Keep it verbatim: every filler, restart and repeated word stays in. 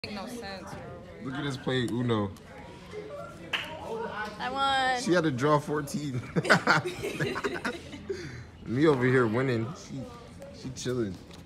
Make no sense, bro. Look at us playing Uno. I won. She had to draw fourteen. Me over here winning. She, she chilling.